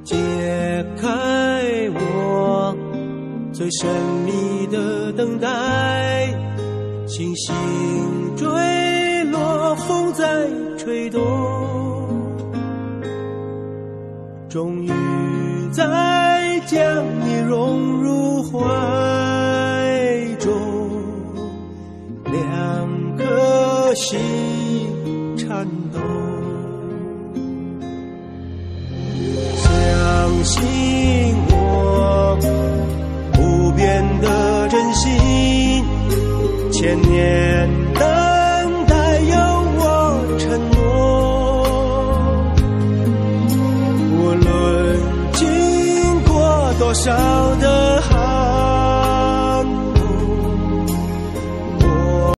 解开我最神秘的等待，星星坠落，风在吹动，终于再将你融入怀中，两颗心颤抖，相信我不变的真心，千年等待有我承诺，无论经过多少的海